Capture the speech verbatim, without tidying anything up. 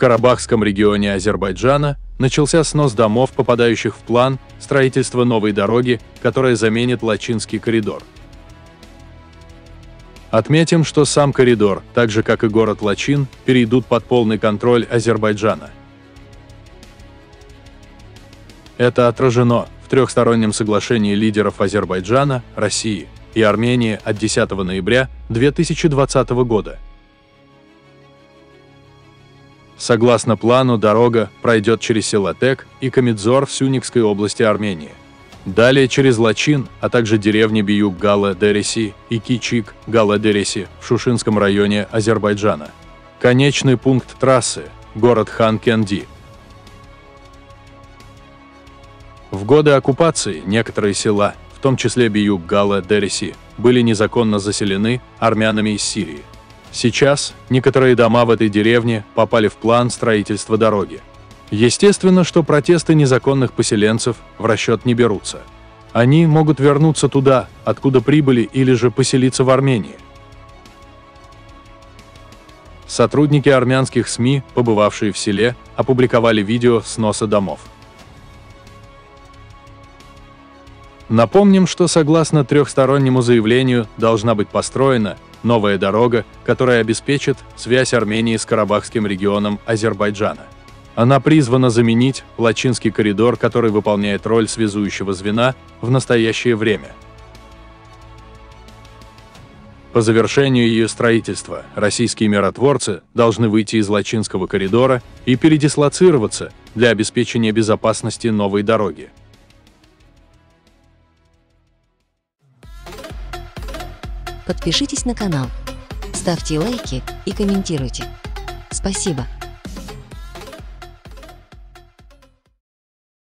Карабахском регионе Азербайджана начался снос домов, попадающих в план строительства новой дороги, которая заменит Лачинский коридор. Отметим, что сам коридор, так же как и город Лачин, перейдут под полный контроль Азербайджана. Это отражено в трехстороннем соглашении лидеров Азербайджана, России и Армении от десятого ноября две тысячи двадцатого года. Согласно плану, дорога пройдет через села Тек и Камидзор в Сюникской области Армении. Далее через Лачин, а также деревни Биюк-Гала-Дереси и Кичик-Гала-Дереси в Шушинском районе Азербайджана. Конечный пункт трассы – город Хан-Кенди. В годы оккупации некоторые села, в том числе Биюк-Гала-Дереси, были незаконно заселены армянами из Сирии. Сейчас некоторые дома в этой деревне попали в план строительства дороги. Естественно, что протесты незаконных поселенцев в расчет не берутся. Они могут вернуться туда, откуда прибыли, или же поселиться в Армении. Сотрудники армянских СМИ, побывавшие в селе, опубликовали видео сноса домов. Напомним, что согласно трехстороннему заявлению должна быть построена новая дорога, которая обеспечит связь Армении с Карабахским регионом Азербайджана. Она призвана заменить Лачинский коридор, который выполняет роль связующего звена в настоящее время. По завершению ее строительства российские миротворцы должны выйти из Лачинского коридора и передислоцироваться для обеспечения безопасности новой дороги. Подпишитесь на канал, ставьте лайки и комментируйте. Спасибо!